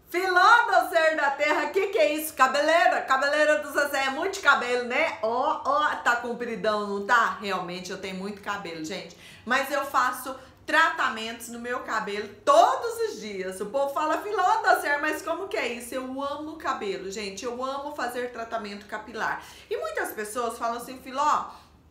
Filó do ser da terra, que é isso? Cabeleira? Cabeleira do Zezé, é muito cabelo, né? Ó, tá compridão, não tá? Realmente eu tenho muito cabelo, gente. Mas eu faço tratamentos no meu cabelo todos os dias. O povo fala, Filó do ser, mas como que é isso? Eu amo cabelo, gente. Eu amo fazer tratamento capilar. E muitas pessoas falam assim, Filó,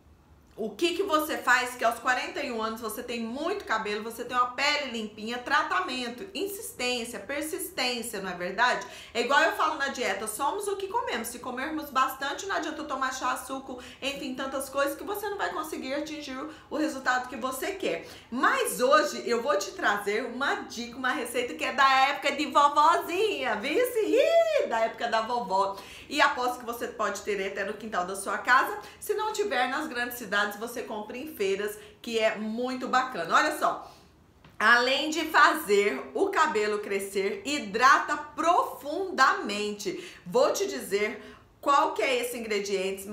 o que você faz que aos 41 anos você tem muito cabelo, você tem uma pele limpinha, tratamento, insistência, persistência, não é verdade? É igual eu falo na dieta, somos o que comemos. Se comermos bastante, não adianta tomar chá, suco, enfim, tantas coisas que você não vai conseguir atingir o resultado que você quer. Mas hoje eu vou te trazer uma dica, uma receita que é da época de vovozinha, vice? Da época da vovó. E aposto que você pode ter até no quintal da sua casa. Se não tiver nas grandes cidades, você compra em feiras, que é muito bacana. Olha só, além de fazer o cabelo crescer, hidrata profundamente. Vou te dizer qual que é esse ingrediente,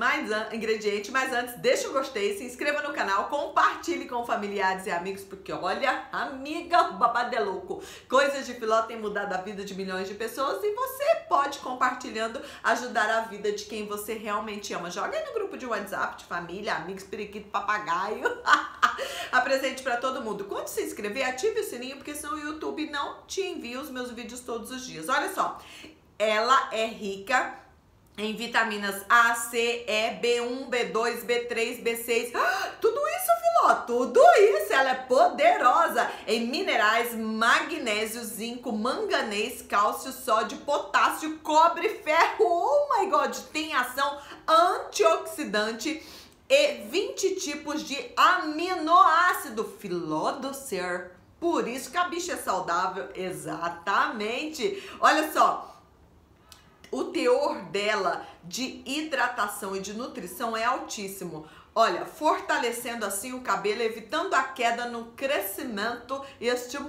mas antes deixa o gostei, se inscreva no canal, compartilhe com familiares e amigos, porque olha, amiga, o babado é louco. Coisas de Filó tem mudado a vida de milhões de pessoas e você pode, compartilhando, ajudar a vida de quem você realmente ama. Joga aí no grupo de WhatsApp, de família, amigos, periquito, papagaio. Apresente para todo mundo. Quando se inscrever, ative o sininho, porque senão o YouTube não te envia os meus vídeos todos os dias. Olha só, ela é rica em vitaminas A, C, E, B1, B2, B3, B6, tudo isso, Filó, tudo isso, ela é poderosa em minerais, magnésio, zinco, manganês, cálcio, sódio, potássio, cobre, ferro, oh my god, tem ação antioxidante e 20 tipos de aminoácido, Filó do ser, por isso que a bicha é saudável, exatamente, olha só. O teor dela de hidratação e de nutrição é altíssimo. Olha, fortalecendo assim o cabelo, evitando a queda no crescimento e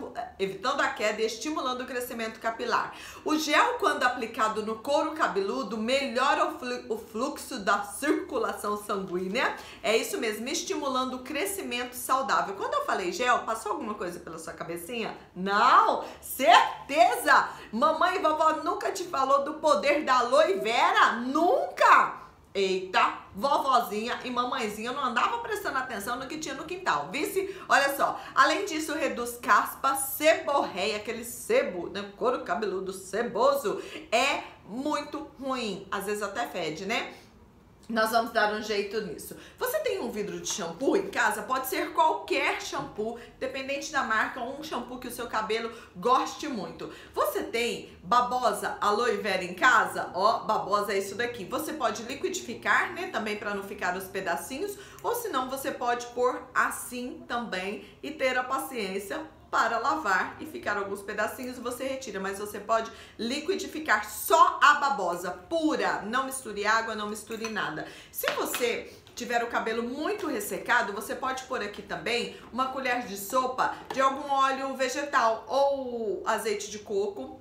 estimulando o crescimento capilar. O gel, quando aplicado no couro cabeludo, melhora o fluxo da circulação sanguínea. É isso mesmo, estimulando o crescimento saudável. Quando eu falei gel, passou alguma coisa pela sua cabecinha? Não, certeza! Mamãe e vovó nunca te falou do poder da aloe vera? Nunca! Eita, vovozinha e mamãezinha não andava prestando atenção no que tinha no quintal, vice? Olha só, além disso reduz caspa, seborreia, aquele sebo, né, couro cabeludo ceboso, é muito ruim, às vezes até fede, né? Nós vamos dar um jeito nisso. Você tem um vidro de shampoo em casa? Pode ser qualquer shampoo, dependente da marca, um shampoo que o seu cabelo goste muito. Você tem babosa, aloe vera em casa? Ó, babosa é isso daqui. Você pode liquidificar, né, também para não ficar os pedacinhos, ou senão você pode pôr assim também e ter a paciência para lavar e ficar alguns pedacinhos, você retira, mas você pode liquidificar só a babosa pura, não misture água, não misture nada. Se você tiver o cabelo muito ressecado, você pode pôr aqui também uma colher de sopa de algum óleo vegetal ou azeite de coco,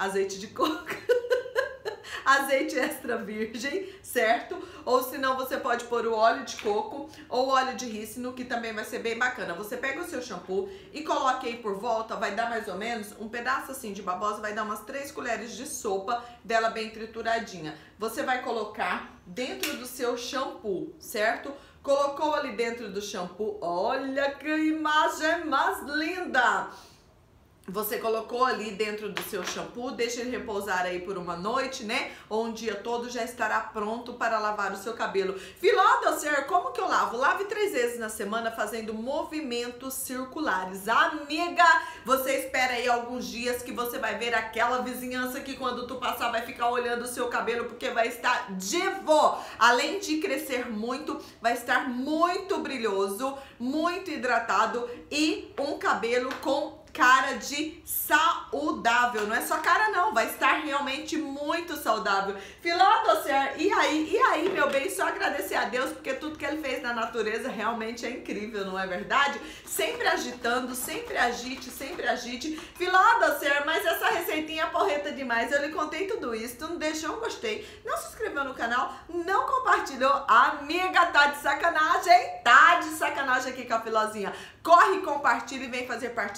azeite extra virgem, certo? Ou senão você pode pôr o óleo de coco ou óleo de rícino, que também vai ser bem bacana. Você pega o seu shampoo e coloca aí por volta, vai dar mais ou menos um pedaço assim de babosa, vai dar umas 3 colheres de sopa dela bem trituradinha. Você vai colocar dentro do seu shampoo, certo? Colocou ali dentro do shampoo, olha que imagem mais linda! Você colocou ali dentro do seu shampoo, deixa ele repousar aí por uma noite, né? Ou um dia todo, já estará pronto para lavar o seu cabelo. Filó do ser, como que eu lavo? Lave 3 vezes na semana fazendo movimentos circulares. Amiga, você espera aí alguns dias que você vai ver aquela vizinhança que quando tu passar vai ficar olhando o seu cabelo porque vai estar divo. Além de crescer muito, vai estar muito brilhoso, muito hidratado e um cabelo com cara de saudável, não é só cara não, vai estar realmente muito saudável. Filó do ser, e aí, meu bem, só agradecer a Deus, porque tudo que ele fez na natureza realmente é incrível, não é verdade? Sempre agitando, sempre agite. Filó do ser, mas essa receitinha é porreta demais, eu lhe contei tudo isso, tu não deixou um gostei, não se inscreveu no canal, não compartilhou, amiga, tá de sacanagem aqui com a Filózinha. Corre, compartilha e vem fazer parte dessa família.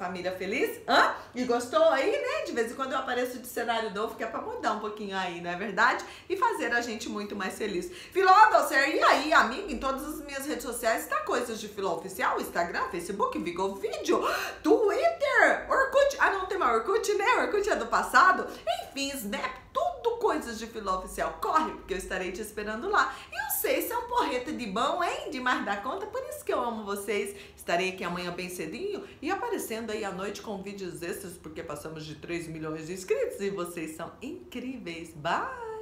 família feliz? Hã? E gostou aí, né? De vez em quando eu apareço de cenário novo, que é pra mudar um pouquinho aí, não é verdade? E fazer a gente muito mais feliz. Filó Docer, e aí, amiga? Em todas as minhas redes sociais tá Coisas de Filó Oficial, Instagram, Facebook, Vigo Vídeo, Twitter, Orkut. Ah, não tem mais Orkut, né? Orkut é do passado. Enfim, Snap, tudo Coisas de Filó Oficial. Corre, porque eu estarei te esperando lá. E eu sei, se é um porrete de bom, hein? Demais da conta, por isso que eu amo vocês. Estarei aqui amanhã bem cedinho e aparecendo aí à noite com vídeos extras, porque passamos de 3 milhões de inscritos e vocês são incríveis. Bye!